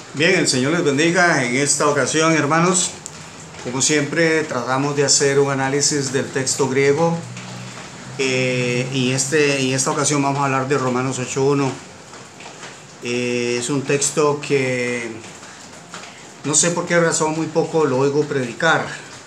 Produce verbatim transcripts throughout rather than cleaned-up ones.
Bien, el Señor les bendiga. En esta ocasión, hermanos, como siempre, tratamos de hacer un análisis del texto griego. Eh, y este, en esta ocasión vamos a hablar de Romanos ocho uno. Eh, es un texto que no sé por qué razón muy poco lo oigo predicar.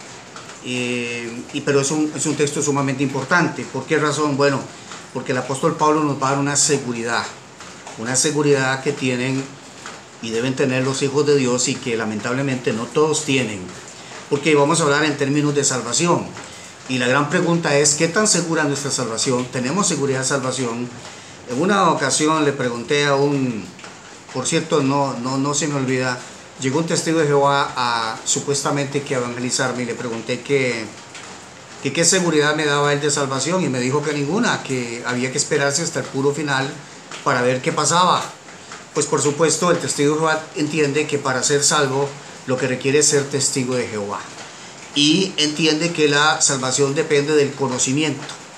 Eh, y, pero es un, es un texto sumamente importante. ¿Por qué razón? Bueno, porque el apóstol Pablo nos va a dar una seguridad. Una seguridad que tienen y deben tener los hijos de Dios y que lamentablemente no todos tienen, porque vamos a hablar en términos de salvación. Y la gran pregunta es, ¿qué tan segura es nuestra salvación? ¿Tenemos seguridad de salvación? En una ocasión le pregunté a un, por cierto, no, no, no se me olvida, llegó un testigo de Jehová a supuestamente que evangelizarme y le pregunté que, que qué seguridad me daba él de salvación y me dijo que ninguna, que había que esperarse hasta el puro final para ver qué pasaba. Pues por supuesto el testigo de Jehová entiende que para ser salvo lo que requiere es ser testigo de Jehová. Y entiende que la salvación depende del conocimiento.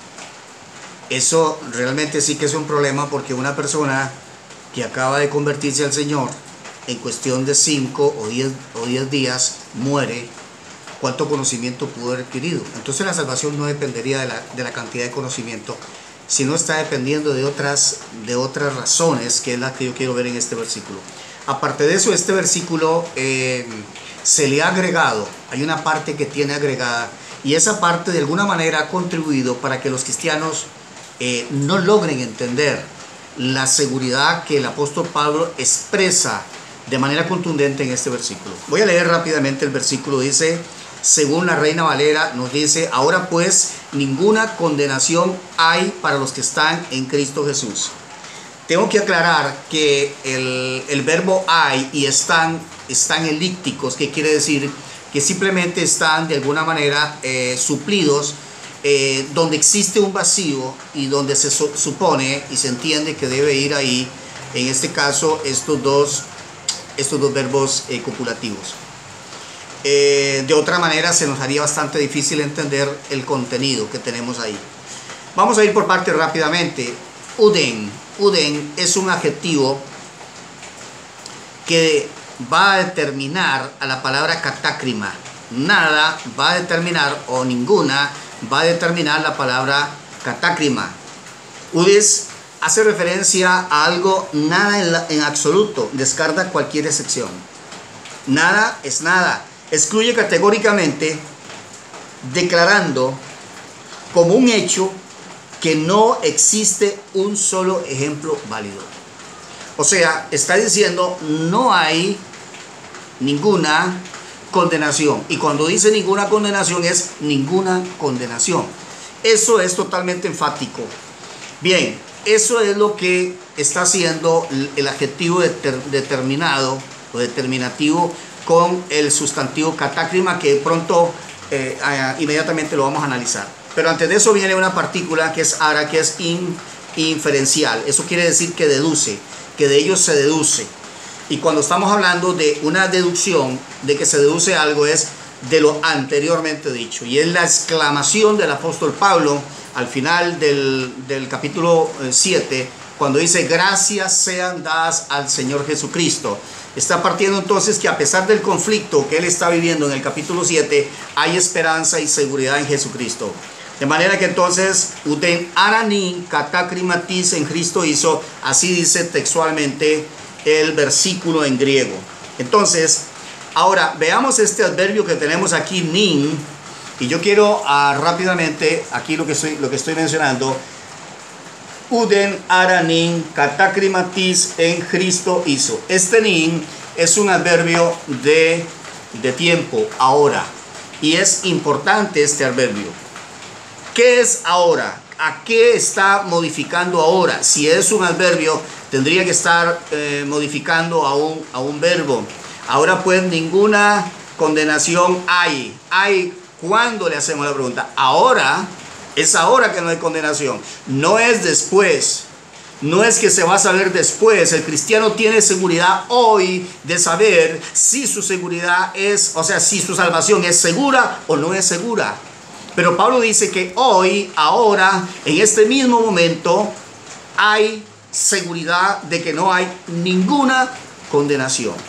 Eso realmente sí que es un problema, porque una persona que acaba de convertirse al Señor en cuestión de cinco o diez días muere. ¿Cuánto conocimiento pudo haber adquirido? Entonces la salvación no dependería de la, de la cantidad de conocimiento, sino está dependiendo de otras, de otras razones, que es la que yo quiero ver en este versículo. Aparte de eso, este versículo eh, se le ha agregado, hay una parte que tiene agregada, y esa parte de alguna manera ha contribuido para que los cristianos eh, no logren entender la seguridad que el apóstol Pablo expresa de manera contundente en este versículo. Voy a leer rápidamente el versículo. Dice, según la Reina Valera, nos dice: ahora pues ninguna condenación hay para los que están en Cristo Jesús. Tengo que aclarar que el, el verbo hay y están, están elípticos, que quiere decir que simplemente están de alguna manera eh, suplidos, eh, donde existe un vacío y donde se su, supone y se entiende que debe ir ahí, en este caso, estos dos, estos dos verbos eh, copulativos. Eh, de otra manera se nos haría bastante difícil entender el contenido que tenemos ahí. Vamos a ir por partes rápidamente. Uden, uden es un adjetivo que va a determinar a la palabra catácrima. Nada va a determinar, o ninguna va a determinar la palabra catácrima. Udes hace referencia a algo, nada en, la, en absoluto, descarta cualquier excepción. Nada es nada. Excluye categóricamente, declarando como un hecho que no existe un solo ejemplo válido. O sea, está diciendo no hay ninguna condenación. Y cuando dice ninguna condenación es ninguna condenación. Eso es totalmente enfático. Bien, eso es lo que está haciendo el adjetivo determinado o determinativo con el sustantivo catácrima, que pronto eh, eh, inmediatamente lo vamos a analizar. Pero antes de eso viene una partícula que es ara, que es in, inferencial. Eso quiere decir que deduce, que de ello se deduce. Y cuando estamos hablando de una deducción, de que se deduce algo, es de lo anteriormente dicho. Y es la exclamación del apóstol Pablo al final del, del capítulo siete, cuando dice: gracias sean dadas al Señor Jesucristo. Está partiendo entonces que a pesar del conflicto que él está viviendo en el capítulo siete, hay esperanza y seguridad en Jesucristo. De manera que entonces, uten arani katakrimatis en Cristo hizo, así dice textualmente el versículo en griego. Entonces, ahora veamos este adverbio que tenemos aquí, nin, y yo quiero uh, rápidamente, aquí lo que estoy, lo que estoy mencionando, uden aranin katakrimatis en Cristo hizo. Este nin es un adverbio de, de tiempo, ahora. Y es importante este adverbio. ¿Qué es ahora? ¿A qué está modificando ahora? Si es un adverbio, tendría que estar eh, modificando a un, a un verbo. Ahora pues ninguna condenación hay. Hay, ¿cuándo le hacemos la pregunta? Ahora. Es ahora que no hay condenación, no es después, no es que se va a saber después. El cristiano tiene seguridad hoy de saber si su seguridad es, o sea, si su salvación es segura o no es segura. Pero Pablo dice que hoy, ahora, en este mismo momento, hay seguridad de que no hay ninguna condenación.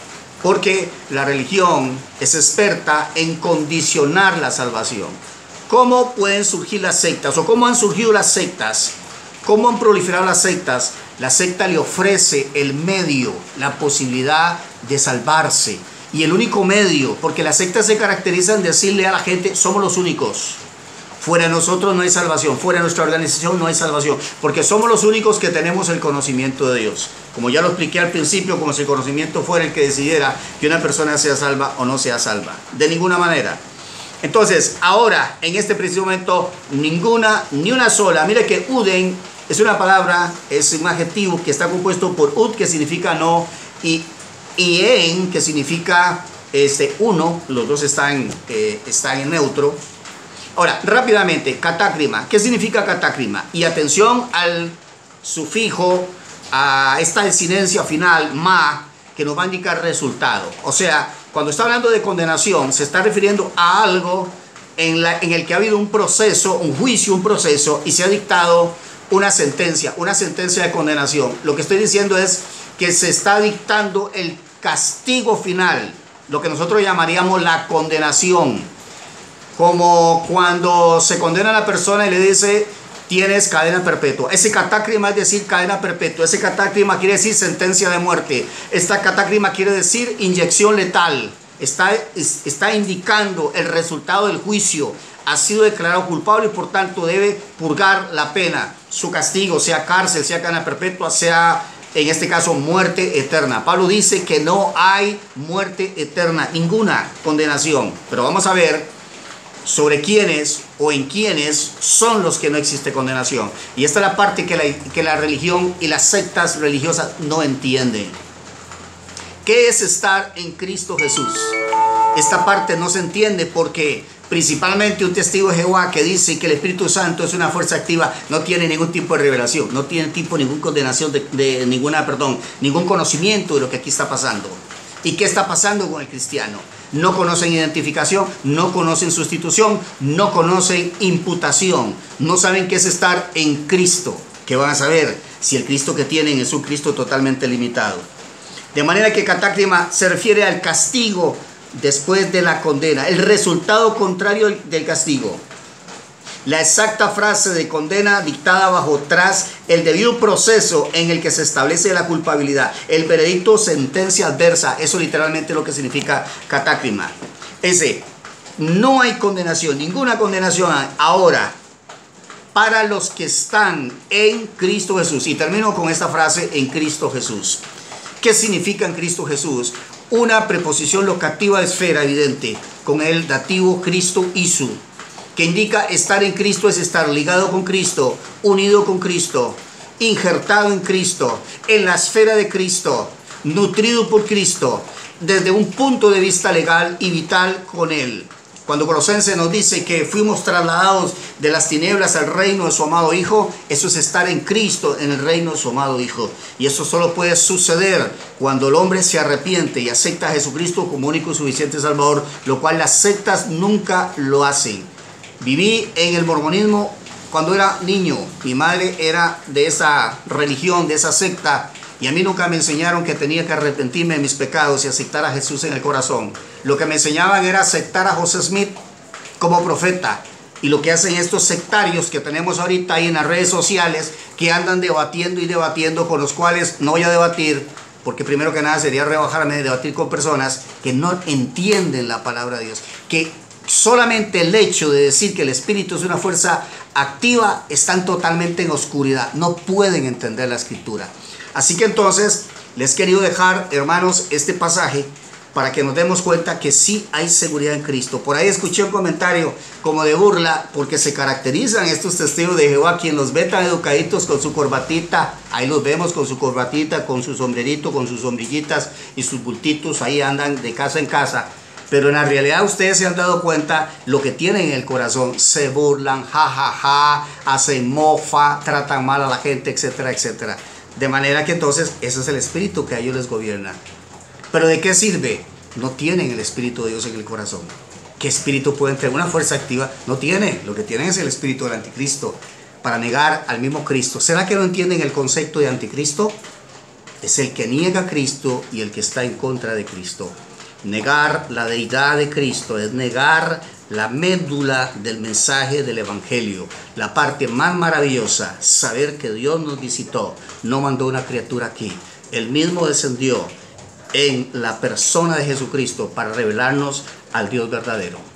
porque la religión es experta en condicionar la salvación. ¿Cómo pueden surgir las sectas? ¿O cómo han surgido las sectas? ¿Cómo han proliferado las sectas? La secta le ofrece el medio, la posibilidad de salvarse. Y el único medio, porque las sectas se caracterizan en decirle a la gente, somos los únicos. Fuera de nosotros no hay salvación, fuera de nuestra organización no hay salvación, porque somos los únicos que tenemos el conocimiento de Dios. Como ya lo expliqué al principio, como si el conocimiento fuera el que decidiera que una persona sea salva o no sea salva. De ninguna manera. Entonces, ahora, en este preciso momento, ninguna, ni una sola. Mire que uden es una palabra, es un adjetivo que está compuesto por ud, que significa no, y, y en, que significa este, uno. Los dos están, eh, están en neutro. Ahora, rápidamente, catácrima. ¿Qué significa catácrima? Y atención al sufijo, a esta desinencia final, ma, que nos va a indicar resultado. O sea, cuando está hablando de condenación, se está refiriendo a algo en, la, en el que ha habido un proceso, un juicio, un proceso, y se ha dictado una sentencia, una sentencia de condenación. Lo que estoy diciendo es que se está dictando el castigo final, lo que nosotros llamaríamos la condenación. Como cuando se condena a la persona y le dice, tienes cadena perpetua. Ese catácrima es decir cadena perpetua. Ese catácrima quiere decir sentencia de muerte. Esta catácrima quiere decir inyección letal. Está, está indicando el resultado del juicio. Ha sido declarado culpable y por tanto debe purgar la pena. Su castigo, sea cárcel, sea cadena perpetua, sea en este caso muerte eterna. Pablo dice que no hay muerte eterna, ninguna condenación. Pero vamos a ver sobre quiénes o en quiénes son los que no existe condenación. Y esta es la parte que la, que la religión y las sectas religiosas no entienden. ¿Qué es estar en Cristo Jesús? Esta parte no se entiende porque principalmente un testigo de Jehová que dice que el Espíritu Santo es una fuerza activa no tiene ningún tipo de revelación, no tiene tipo ninguna condenación de, de ninguna, perdón, ningún conocimiento de lo que aquí está pasando. ¿Y qué está pasando con el cristiano? No conocen identificación, no conocen sustitución, no conocen imputación, no saben qué es estar en Cristo. ¿Qué van a saber? Si el Cristo que tienen es un Cristo totalmente limitado. De manera que catácrima se refiere al castigo después de la condena, el resultado contrario del castigo. La exacta frase de condena dictada bajo tras el debido proceso en el que se establece la culpabilidad. El veredicto, sentencia adversa. Eso literalmente es lo que significa catácrima. Ese, no hay condenación, ninguna condenación ahora para los que están en Cristo Jesús. Y termino con esta frase, en Cristo Jesús. ¿Qué significa en Cristo Jesús? Una preposición locativa de esfera evidente con el dativo Cristo isu, que indica estar en Cristo es estar ligado con Cristo, unido con Cristo, injertado en Cristo, en la esfera de Cristo, nutrido por Cristo, desde un punto de vista legal y vital con Él. Cuando Colosenses nos dice que fuimos trasladados de las tinieblas al reino de su amado Hijo, eso es estar en Cristo, en el reino de su amado Hijo. Y eso solo puede suceder cuando el hombre se arrepiente y acepta a Jesucristo como único y suficiente Salvador, lo cual las sectas nunca lo hacen. Viví en el mormonismo cuando era niño. Mi madre era de esa religión, de esa secta, y a mí nunca me enseñaron que tenía que arrepentirme de mis pecados y aceptar a Jesús en el corazón. Lo que me enseñaban era aceptar a José Smith como profeta. Y lo que hacen estos sectarios que tenemos ahorita ahí en las redes sociales, que andan debatiendo y debatiendo, con los cuales no voy a debatir, porque primero que nada sería rebajarme de debatir con personas que no entienden la palabra de Dios, que solamente el hecho de decir que el Espíritu es una fuerza activa están totalmente en oscuridad, no pueden entender la Escritura. Así que entonces les he querido dejar, hermanos, este pasaje para que nos demos cuenta que sí hay seguridad en Cristo. Por ahí escuché un comentario como de burla, porque se caracterizan estos testigos de Jehová, quien los ve tan educaditos con su corbatita, ahí los vemos con su corbatita, con su sombrerito, con sus sombrillitas y sus bultitos, ahí andan de casa en casa. Pero en la realidad ustedes se han dado cuenta lo que tienen en el corazón. Se burlan, jajaja, ja, ja, hacen mofa, tratan mal a la gente, etcétera, etcétera. De manera que entonces ese es el espíritu que a ellos les gobierna. ¿Pero de qué sirve? No tienen el Espíritu de Dios en el corazón. ¿Qué espíritu pueden tener? Una fuerza activa no tiene. Lo que tienen es el espíritu del anticristo para negar al mismo Cristo. ¿Será que no entienden el concepto de anticristo? es el que niega a Cristo y el que está en contra de Cristo. Negar la deidad de Cristo es negar la médula del mensaje del Evangelio, la parte más maravillosa, saber que Dios nos visitó, no mandó una criatura aquí. Él mismo descendió en la persona de Jesucristo para revelarnos al Dios verdadero.